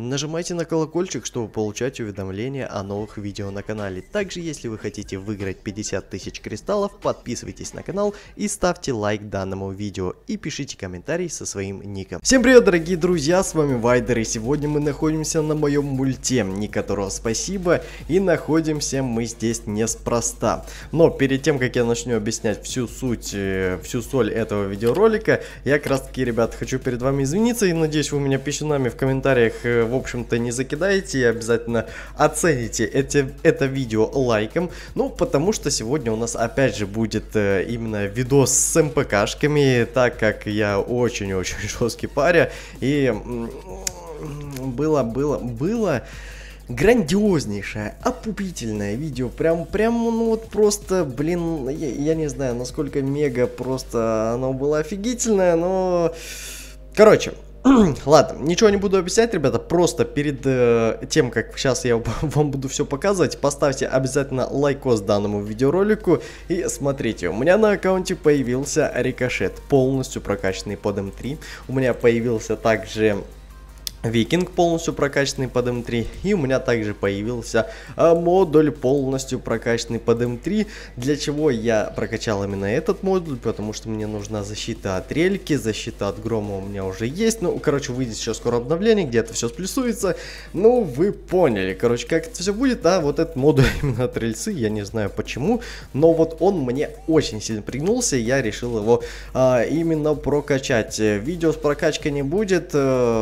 Нажимайте на колокольчик, чтобы получать уведомления о новых видео на канале. Также, если вы хотите выиграть 50 тысяч кристаллов, подписывайтесь на канал и ставьте лайк данному видео. И пишите комментарий со своим ником. Всем привет, дорогие друзья, с вами Вайдер, и сегодня мы находимся на моем мульте, ник которого спасибо, и находимся мы здесь неспроста. Но перед тем, как я начну объяснять всю суть, всю соль этого видеоролика, я как раз таки, ребят, хочу перед вами извиниться, и надеюсь, вы меня писюнами в комментариях, в общем-то, не закидаете, и обязательно оцените это видео лайком, ну, потому что сегодня у нас опять же будет именно видос с МПКшками, так как я очень-очень жесткий паря, и было грандиознейшее, опупительное видео, прям, ну вот просто, блин, я не знаю, насколько мега просто оно было офигительное, но, короче, ладно, ничего не буду объяснять, ребята, просто перед тем, как сейчас я вам буду все показывать, поставьте обязательно лайкос данному видеоролику и смотрите, у меня на аккаунте появился рикошет, полностью прокачанный под М3, у меня появился также Викинг, полностью прокачанный под М3, и у меня также появился модуль, полностью прокачанный под М3. Для чего я прокачал именно этот модуль? Потому что мне нужна защита от рельки, защита от грома у меня уже есть. Ну, короче, выйдет сейчас скоро обновление, где это все сплюсуется. Ну, вы поняли, короче, как это все будет. А вот этот модуль именно от рельсы, я не знаю почему, но вот он мне очень сильно пригнулся, и я решил его именно прокачать. Видео с прокачкой не будет,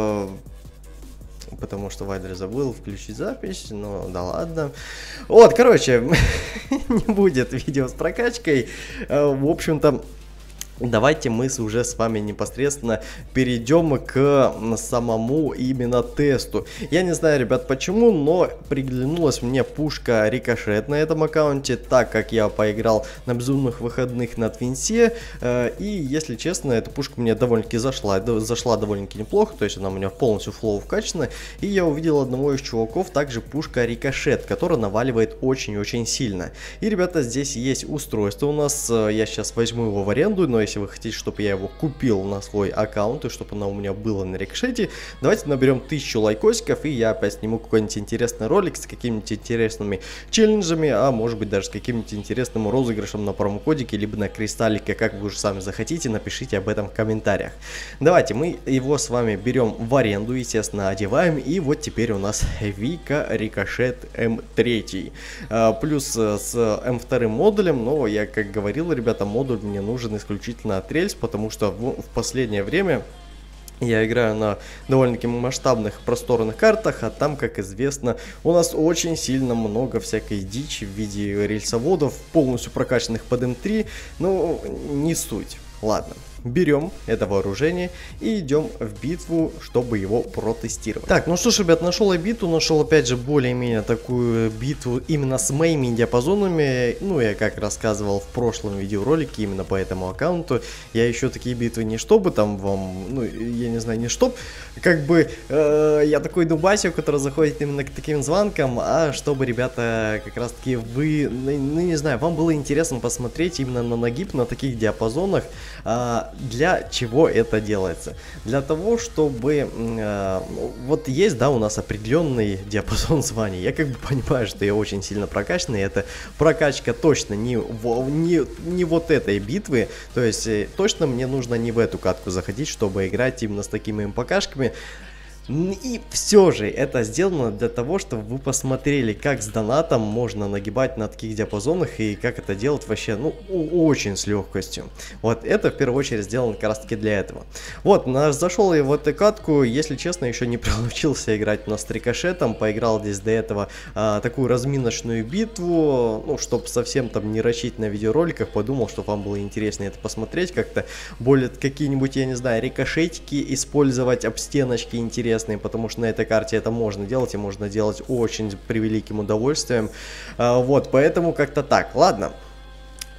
потому что Вайдер забыл включить запись, но да ладно. Вот, короче, не будет видео с прокачкой. В общем-то, давайте мы уже с вами непосредственно перейдем к самому именно тесту. Я не знаю, ребят, почему, но приглянулась мне пушка Рикошет на этом аккаунте, так как я поиграл на безумных выходных на Твинсе. И, если честно, эта пушка мне довольно-таки зашла довольно-таки неплохо, то есть она у меня полностью флоу вкачана. И я увидел одного из чуваков, также пушка Рикошет, которая наваливает очень-очень сильно. И, ребята, здесь есть устройство у нас, я сейчас возьму его в аренду, но если вы хотите, чтобы я его купил на свой аккаунт и чтобы оно у меня было на рикошете, давайте наберем 1000 лайкосиков, и я опять сниму какой-нибудь интересный ролик с какими-нибудь интересными челленджами, а может быть даже с каким-нибудь интересным розыгрышем на промокодике, либо на кристаллике, как вы уже сами захотите, напишите об этом в комментариях. Давайте мы его с вами берем в аренду, естественно, одеваем, и вот теперь у нас Вика Рикошет М3, плюс с М2 модулем, но я, как говорил, ребята, модуль мне нужен исключительно от рельс, потому что в последнее время я играю на довольно-таки масштабных просторных картах, а там, как известно, у нас очень сильно много всякой дичи в виде рельсоводов, полностью прокачанных под М3, ну, не суть. Ладно, берем это вооружение и идем в битву, чтобы его протестировать. Так, ну что ж, ребят, нашел я битву, нашел опять же более-менее такую битву именно с моими диапазонами. Ну, я как рассказывал в прошлом видеоролике именно по этому аккаунту, я еще такие битвы не чтобы там вам, ну, я не знаю, не чтоб, как бы, я такой дубасик, который заходит именно к таким звонкам, а чтобы, ребята, как раз таки вы, ну, не знаю, вам было интересно посмотреть именно на нагиб на таких диапазонах. Для чего это делается? Для того, чтобы вот есть, да, у нас определенный диапазон званий. Я как бы понимаю, что я очень сильно прокачанный. Это прокачка точно не вот этой битвы. То есть точно мне нужно не в эту катку заходить, чтобы играть именно с такими МПКшками. И все же это сделано для того, чтобы вы посмотрели, как с донатом можно нагибать на таких диапазонах и как это делать вообще, ну, очень с легкостью. Вот это в первую очередь сделано как раз таки для этого. Вот, зашел я в эту катку, если честно, еще не приучился играть у нас с рикошетом, поиграл здесь до этого такую разминочную битву, ну, чтобы совсем там не рачить на видеороликах, подумал, что вам было интересно это посмотреть, как-то более какие-нибудь, я не знаю, рикошетики использовать, об стеночки интересные. Потому что на этой карте это можно делать, и можно делать очень превеликим удовольствием. Вот, поэтому как-то так. Ладно.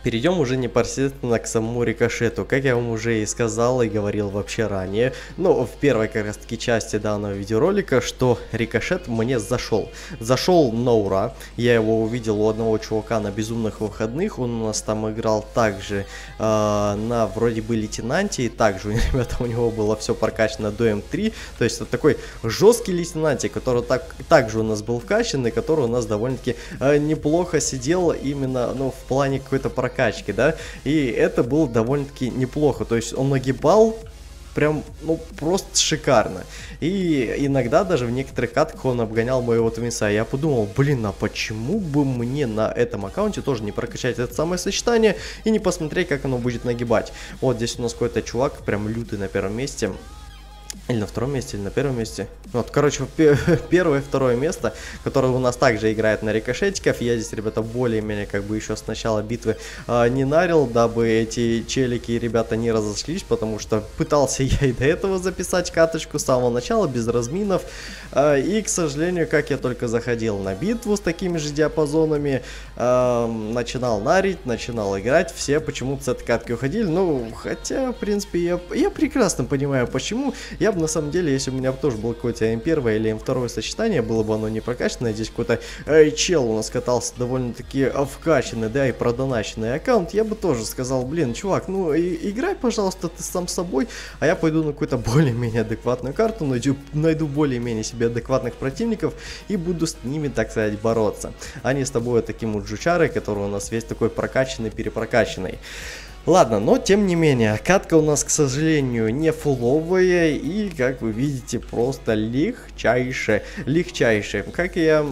Перейдем уже непосредственно к самому рикошету. Как я вам уже и сказал и говорил вообще ранее, ну, в первой как раз таки части данного видеоролика, что рикошет мне зашел. Зашел на ура. Я его увидел у одного чувака на безумных выходных. Он у нас там играл также на вроде бы лейтенанте. И также, ребята, у него было все прокачано до М3. То есть это такой жесткий лейтенантик, который также у нас был вкачан, и который у нас довольно-таки неплохо сидел именно, ну, в плане какой-то прокачки, да, и это было довольно-таки неплохо, то есть он нагибал прям, ну, просто шикарно, и иногда даже в некоторых катках он обгонял моего твинса. Я подумал, блин, а почему бы мне на этом аккаунте тоже не прокачать это самое сочетание и не посмотреть, как оно будет нагибать. Вот здесь у нас какой-то чувак прям лютый на первом месте. Или на втором месте, или на первом месте. Вот, короче, первое и второе место, которое у нас также играет на рикошетиков. Я здесь, ребята, более-менее как бы еще с начала битвы не нарил, дабы эти челики и ребята не разошлись, потому что пытался я и до этого записать каточку с самого начала, без разминов. И, к сожалению, как я только заходил на битву с такими же диапазонами, начинал нарить, начинал играть, все почему-то с этой катки уходили. Ну, хотя, в принципе, я прекрасно понимаю, почему. Я бы на самом деле, если у меня бы тоже было какое-то М1 или М2 сочетание, было бы оно не прокачанное, здесь какой-то чел у нас катался довольно-таки вкачанный, да, и продоначенный аккаунт, я бы тоже сказал, блин, чувак, ну играй, пожалуйста, ты сам собой, а я пойду на какую-то более-менее адекватную карту, найду более-менее себе адекватных противников и буду с ними, так сказать, бороться, а не с тобой таким вот жучарой, который у нас весь такой прокачанный, перепрокачанный. Ладно, но тем не менее, катка у нас, к сожалению, не фуловая и, как вы видите, просто легчайшая. Как я...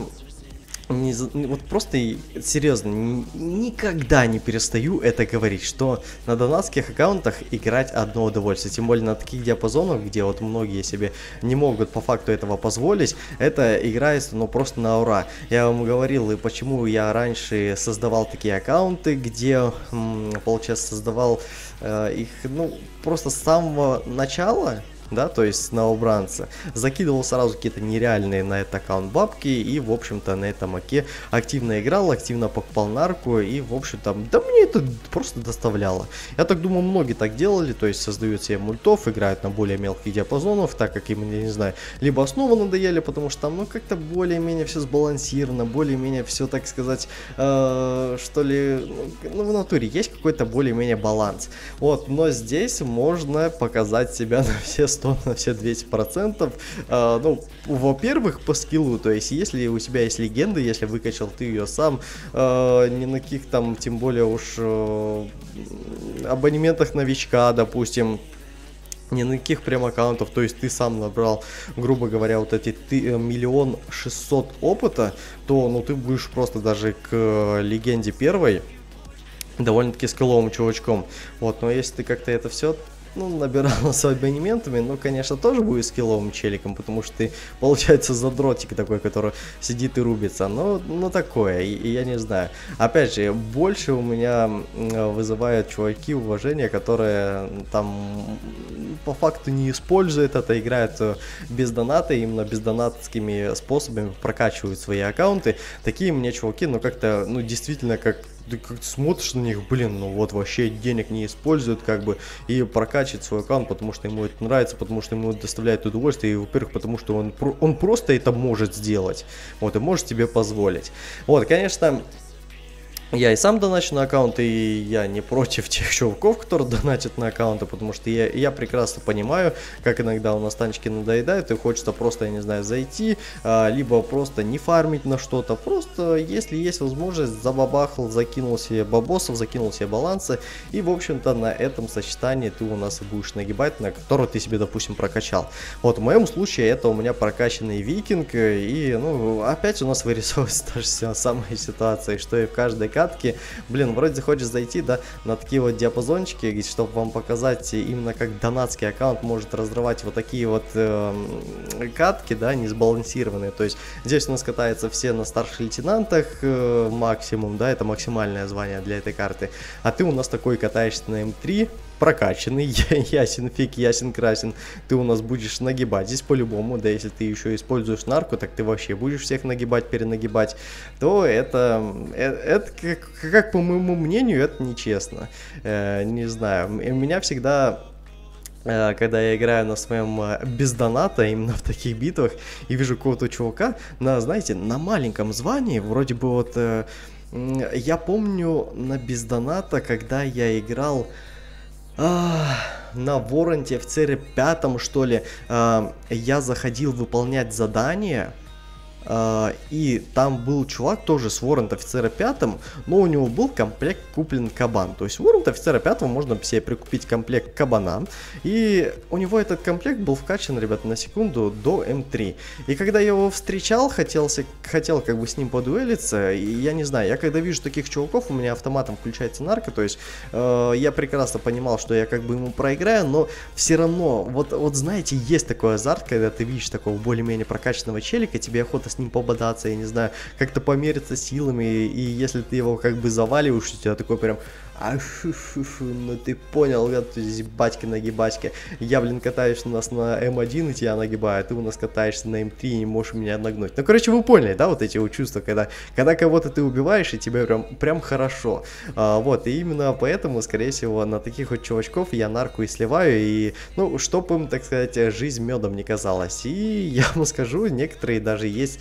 вот просто серьезно, никогда не перестаю это говорить, что на донатских аккаунтах играть одно удовольствие, тем более на таких диапазонах, где вот многие себе не могут по факту этого позволить, это играется, ну, просто на ура. Я вам говорил, и почему я раньше создавал такие аккаунты, где, получается, создавал их, ну, просто с самого начала. Да, то есть с новобранца, закидывал сразу какие-то нереальные на этот аккаунт бабки и, в общем-то, на этом оке активно играл, активно покупал нарку и, в общем-то, да мне это просто доставляло. Я так думаю, многие так делали, то есть создают себе мультов, играют на более мелких диапазонах, так как им, я не знаю, либо основы надоели, потому что там, ну, как-то более-менее все сбалансировано, более-менее все, так сказать, что ли, ну, в натуре есть какой-то более-менее баланс. Вот, но здесь можно показать себя на все 100, на все 200%. Ну, во-первых, по скиллу, то есть, если у тебя есть легенда, если выкачал ты ее сам, ни на каких там, тем более уж абонементах новичка, допустим, ни на каких прям аккаунтов, то есть ты сам набрал, грубо говоря, вот эти 1 600 000 опыта, то, ну, ты будешь просто даже к легенде первой довольно-таки скилловым чувачком. Вот, но если ты как-то это все, ну, набирал с абонементами, ну, конечно, тоже будет скилловым челиком, потому что ты, получается, задротик такой, который сидит и рубится, но такое, и я не знаю. Опять же, больше у меня вызывают чуваки уважения, которые там по факту не используют это, играют без доната, именно бездонатскими способами прокачивают свои аккаунты. Такие мне чуваки, ну, как-то, ну, действительно, как ты смотришь на них, блин, ну вот вообще денег не используют, как бы, и прокачивает свой аккаунт, потому что ему это нравится, потому что ему доставляет удовольствие, и, во-первых, потому что он просто это может сделать, вот, и может себе позволить. Вот, конечно, я и сам доначу на аккаунты, и я не против тех чуваков, которые донатят на аккаунты, потому что я прекрасно понимаю, как иногда у нас танчики надоедают, и хочется просто, я не знаю, зайти, либо просто не фармить на что-то, просто, если есть возможность, забабахал, закинул себе бабосов, закинул себе балансы, и, в общем-то, на этом сочетании ты у нас и будешь нагибать, на которое ты себе, допустим, прокачал. Вот, в моем случае, это у меня прокачанный викинг, и, ну, опять у нас вырисовывается та же самая ситуация, что и в каждой катке. Блин, вроде хочешь зайти, да, на такие вот диапазончики, чтобы вам показать именно как донатский аккаунт может разрывать вот такие вот катки, да, не сбалансированные. То есть здесь у нас катаются все на старших лейтенантах максимум, да, это максимальное звание для этой карты. А ты у нас такой катаешься на М3, прокачанный, ясен фиг, ясен красен, ты у нас будешь нагибать здесь по-любому, да, если ты еще используешь нарку, так ты вообще будешь всех нагибать, перенагибать, то это как по моему мнению, это нечестно, не знаю, у меня всегда... Когда я играю на своем без доната, именно в таких битвах, и вижу какого-то чувака на, знаете, на маленьком звании, вроде бы вот, я помню на без доната, когда я играл на Воронте в CR5, что ли, я заходил выполнять задание. И там был чувак тоже с Warrant офицера 5, но у него был комплект куплен кабан. То есть Warrant офицера 5 можно себе прикупить комплект кабана. И у него этот комплект был вкачан, ребята, на секунду, до М3. И когда я его встречал, хотел как бы с ним подуэлиться, и я не знаю, я когда вижу таких чуваков, у меня автоматом включается нарко, то есть я прекрасно понимал, что я как бы ему проиграю, но все равно, вот знаете, есть такой азарт, когда ты видишь такого более-менее прокачанного челика, тебе охота с ним пободаться, я не знаю, как-то помериться силами, и если ты его как бы заваливаешь, у тебя такой прям, ну ты понял, здесь батьки нагибачки, я, блин, катаюсь у нас на М1 и тебя нагибаю, а ты у нас катаешься на М3 и не можешь меня нагнуть. Ну, короче, вы поняли, да, вот эти вот чувства, когда кого-то ты убиваешь, и тебе прям хорошо. Вот, и именно поэтому, скорее всего, на таких вот чувачков я нарку и сливаю, и, ну, чтоб им, так сказать, жизнь медом не казалась. И я вам скажу, некоторые даже есть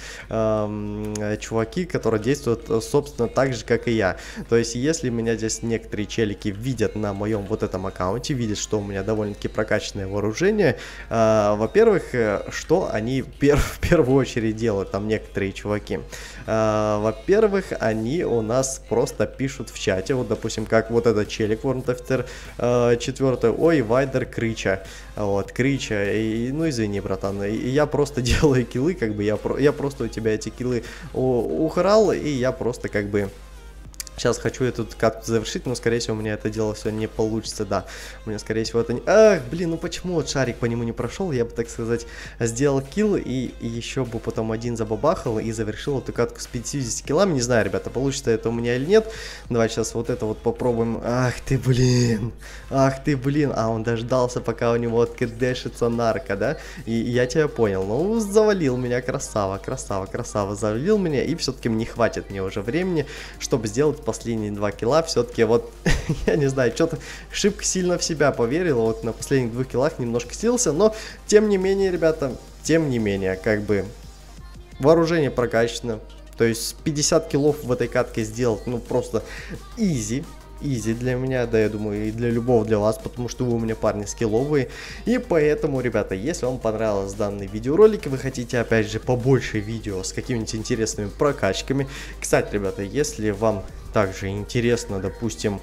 чуваки, которые действуют, собственно, так же, как и я. То есть, если меня здесь некоторые челики видят на моем вот этом аккаунте, видят, что у меня довольно-таки прокачанное вооружение, во-первых, что они в первую очередь делают, там некоторые чуваки. Во-первых, они у нас просто пишут в чате, вот, допустим, как вот этот челик, Warrant офицер 4, ой, Вайдер Крича, вот, Крича, ну извини, братан, я просто делаю киллы, как бы, я просто у тебя эти киллы ухрал, и я просто как бы... Сейчас хочу эту катку завершить, но, скорее всего, у меня это дело все не получится, да. У меня, скорее всего, это не... Ах, блин, ну почему вот шарик по нему не прошел? Я бы, так сказать, сделал килл и еще бы потом один забабахал и завершил эту катку с 50 киллами. Не знаю, ребята, получится это у меня или нет. Давай сейчас вот это вот попробуем. Ах ты, блин. Ах ты, блин. А, он дождался, пока у него откидешится нарко, да? И я тебя понял. Ну, завалил меня, красава, красава, красава. Завалил меня, и все-таки не хватит мне уже времени, чтобы сделать последние 2 килла. Все-таки вот, я не знаю, что-то шибко сильно в себя поверил, вот на последних 2 киллах немножко слился, но тем не менее, ребята, тем не менее, как бы вооружение прокачано, то есть 50 киллов в этой катке сделать, ну просто изи. Изи для меня, да, я думаю, и для любого для вас, потому что вы у меня парни скилловые. И поэтому, ребята, если вам понравился данный видеоролик, и вы хотите, опять же, побольше видео с какими-нибудь интересными прокачками. Кстати, ребята, если вам также интересно, допустим,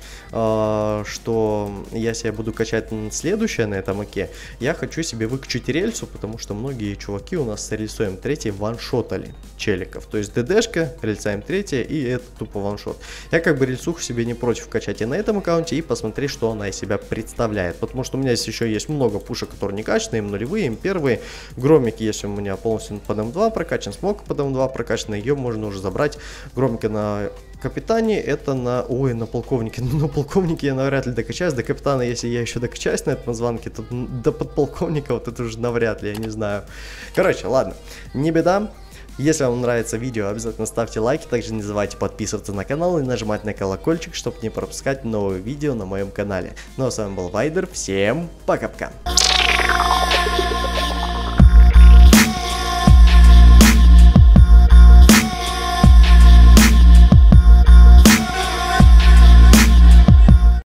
что я себе буду качать следующее на этом оке, я хочу себе выкачать рельсу, потому что многие чуваки у нас с рельсой М3 ваншотали челиков. То есть ДДшка, рельса М3 и это тупо ваншот. Я как бы рельсуху себе не против качать и на этом аккаунте и посмотреть, что она из себя представляет. Потому что у меня здесь еще есть много пушек, которые не качаны, М0, М1. Громик есть у меня полностью под М2 прокачан, смог под М2 прокачан, ее можно уже забрать. Громика на капитане, это на... Ой, на полковнике. Ну, на полковнике я навряд ли докачаюсь. До капитана, если я еще докачаюсь на этом званке, то до подполковника вот это уже навряд ли, я не знаю. Короче, ладно, не беда. Если вам нравится видео, обязательно ставьте лайки. Также не забывайте подписываться на канал и нажимать на колокольчик, чтобы не пропускать новые видео на моем канале. Ну а с вами был Вайдер. Всем пока-пока.